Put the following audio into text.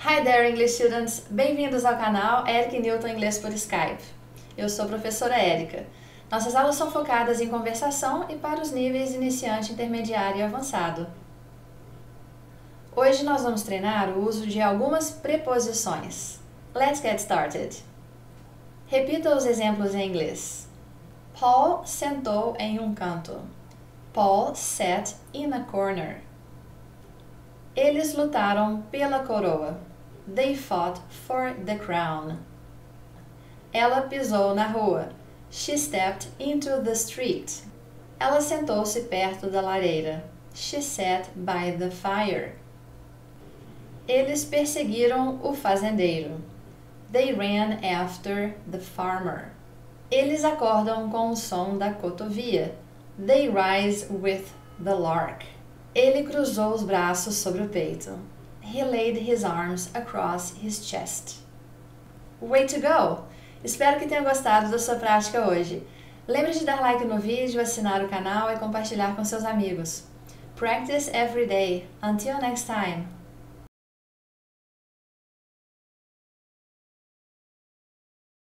Hi there, English students! Bem-vindos ao canal Eric Newton Inglês por Skype. Eu sou a professora Érica. Nossas aulas são focadas em conversação e para os níveis iniciante, intermediário e avançado. Hoje nós vamos treinar o uso de algumas preposições. Let's get started! Repita os exemplos em inglês. Paul sentou em um canto. Paul sat in a corner. Eles lutaram pela coroa. They fought for the crown. Ela pisou na rua. She stepped into the street. Ela sentou-se perto da lareira. She sat by the fire. Eles perseguiram o fazendeiro. They ran after the farmer. Eles acordam com o som da cotovia. They rise with the lark. Ele cruzou os braços sobre o peito. He laid his arms across his chest. Way to go! Espero que tenha gostado da sua prática hoje. Lembre de dar like no vídeo, assinar o canal e compartilhar com seus amigos. Practice every day. Until next time!